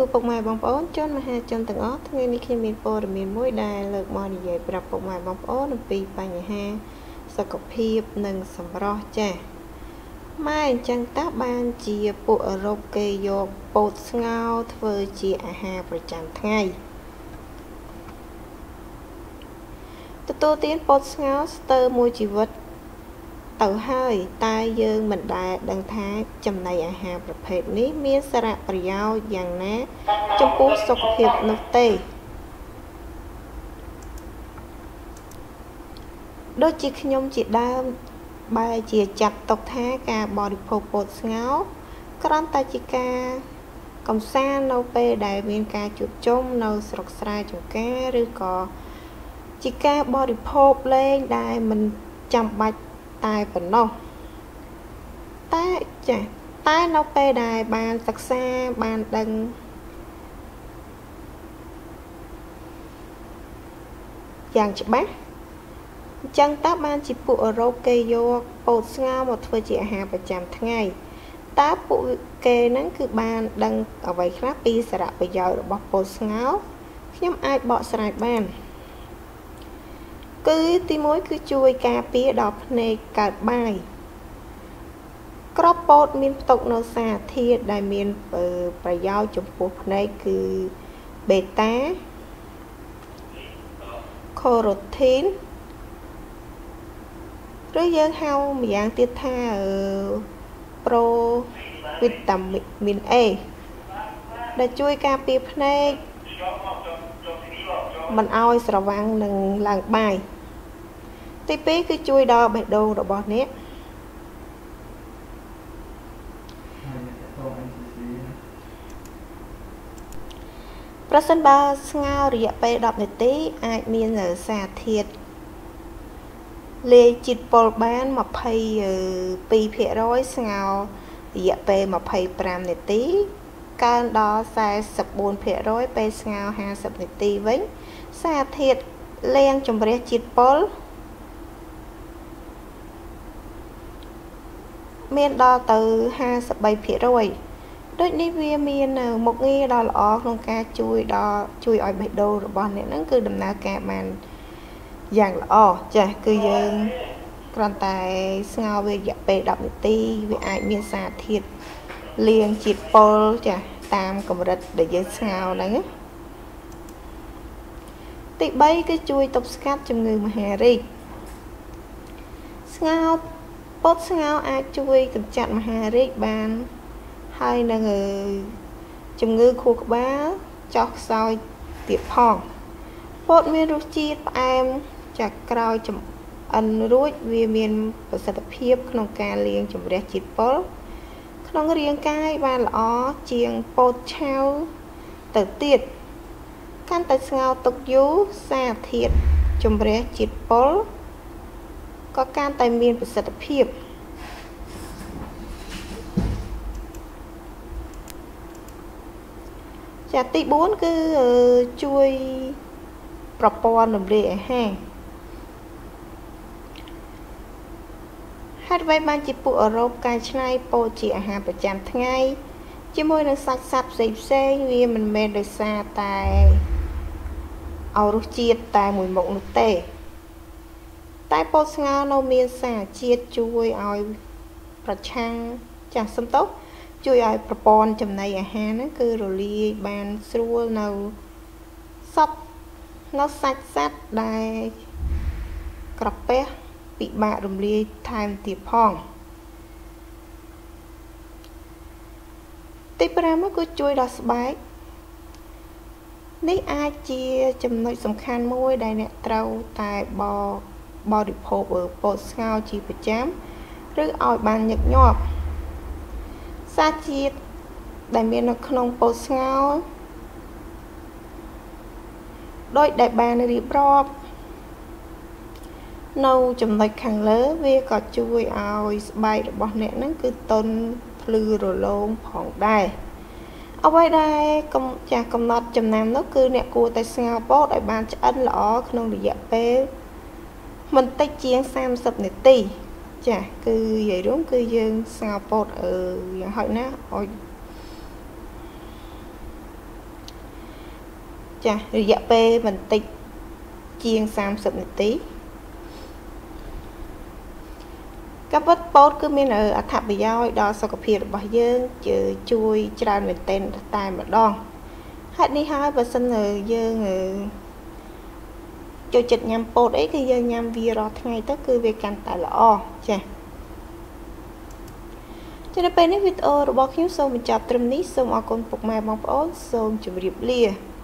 ពុកម៉ែបងប្អូនជនមហាជនទាំងអស់ថ្ងៃនេះខ្ញុំមានព័ត៌មានមួយដែលលើកមកនិយាយប្រាប់ពុកម៉ែបងប្អូនអំពីបញ្ហាសុខភាពនិងសម្រស់ចាស់ម៉ែអញ្ចឹងតើបានជាពួកអឺរ៉ុបគេយកពោតស្ងោរធ្វើជាអាហារប្រចាំថ្ងៃទទួលទានពោតស្ងោរស្ទើរមួយជីវិតទៅហើយតែយើងមិនដែលដឹងថាចំណីអាហារប្រភេទនេះមានសារៈប្រយោជន៍យ៉ាងណាចំពោះសុខភាពនោះទេដូចជាខ្ញុំជាដើមបែរជាចាត់ទុកថាការបរិភោគពោតស្ងោរគ្រាន់តែជាការកម្សាន្តនៅពេលដែលមានការជួបជុំនៅស្រុកស្រែចម្ការឬក៏ជាការបរិភោគលេងដែលមិនចាំបាច់តែប៉ុណ្ណោះតែនៅពេលដែលបានសិក្សាបានដឹងយ៉ាងច្បាស់អញ្ចឹងតើបានជាពួកអឺរ៉ុបគេយកពោតស្ងោរមកធ្វើជាអាហារប្រចាំថ្ងៃតើពួកគេហ្នឹងគឺបានដឹងអ្វីខ្លះពីសារៈប្រយោជន៍របស់ពោតស្ងោរខ្ញុំអាចបកស្រាយបានគឺទី1គឺជួយការពារដល់ភ្នែកកើតបាយគ្រាប់ពោតមានផ្ទុកនូវសារធាតុដែលមានប្រយោជន៍ចំពោះភ្នែកគឺបេតាការ៉ូធីនឬយើងហៅម្យ៉ាងទៀតថាប្រូវីតាមីន A ដែលជួយការពារភ្នែកមិនឲ្យស្រវាំងនឹងឡើងបាយទី2គឺជួយដល់បេះដូងរបស់អ្នកប្រសិនបើស្ងោររយៈពេល10នាទីអាចមានសារធាតុលាយជាតិពុលបាន22%ស្ងោររយៈពេល25នាទីកើនដល់44%ពេលស្ងោរ50នាទីវិញសារធាតុលាងជម្រះជាតិពុលមានដល់ទៅ53%ដូចនេះវាមានមុខងារដ៏ល្អក្នុងការជួយឲ្យបេះដូងរបស់អ្នកហ្នឹងគឺដំណើរការបានយ៉ាងល្អចាស់គឺយើងគ្រាន់តែស្ងោរវារយៈពេល10នាទីវាអាចមានសារធាតុលាងជាតិពុលចាស់តាមកម្រិតដែលយើងស្ងោរហ្នឹងទី3គឺជួយទប់ស្កាត់ជំងឺមហារីកពោតស្ងោរអាចជួយកម្ចាត់មហារីកបានហើយនឹងជំងឺខួរក្បាលចុះខ្សោយទៀតផងពោតមានរសជាតិផ្អែមចាក់ក្រោយចម្អិនរួចវាមានប្រសិទ្ធភាពក្នុងការលាងជម្រះជាតិពុលក្នុងរាងកាយបានល្អជាងពោតឆៅទៅទៀតកាន់តែស្ងោរទុកយូរសារធាតុជម្រះជាតិពុលក៏កាន់តែមានប្រសិទ្ធភាពចាទី4គឺជួយប្រព័ន្ធរំលាយអាហារហេតុអ្វីបានជាពួកអឺរ៉ុបកែច្នៃពោតជាអាហារប្រចាំថ្ងៃជាមួយនឹងសាច់សត្វផ្សេងវាមិនមែនដោយសារតែឲ្យរសជាតិតែមួយមុខនោះទេតែពោតស្ងោរនៅមានសារជាតិជួយឲ្យប្រឆាំងជួយឲ្យប្រព័ន្ធចំណីអាហារហ្នឹងគឺរលាយបានស្រួលនៅសាច់សត្វដែលក្រពះពិបាករំលាយថែមទៀតផងទី5គឺជួយដល់ស្បែកនេះអាចជាចំណុចសំខាន់មួយដែលអ្នកត្រូវតែបរិភោគពោតស្ងោរជាប្រចាំឬឲ្យបានញឹកញាប់សារជាតិដែលមាននៅក្នុងពោតស្ងោរដោយដែលបានរៀបរាប់នៅចំណុចខាងលើវាក៏ជួយឲ្យស្បែករបស់អ្នកហ្នឹងគឺទន់ភ្លឺរលោងផងដែរអ្វីដែលកំណត់ចំណាំនោះគឺអ្នកគួរតែស្ងោរពោតឲ្យបានឆ្អិនល្អក្នុងរយៈពេលមិនតិចជាង30នាទីចាគឺនិយាយរួមគឺយើងស្ងោរពោតយ៉ាងហោចណាស់ឲ្យចារយៈពេលបន្តិចជាង30នាទីកាពិតពោតគឺមានអត្ថប្រយោជន៍ដល់សុខភាពរបស់យើងជួយច្រើនមែនទែនតែម្ដងហេតុនេះហើយបើសិនយើងចូលចិត្តញ៉ាំពោតអីគឺយើងញ៉ាំវារាល់ថ្ងៃទៅគឺវាកាន់តែល្អចានៅពេលនេះវីដេអូរបស់ខ្ញុំសូមបញ្ចប់ត្រឹមនេះសូមអរគុណពុកម៉ែបងប្អូនសូមជម្រាបលា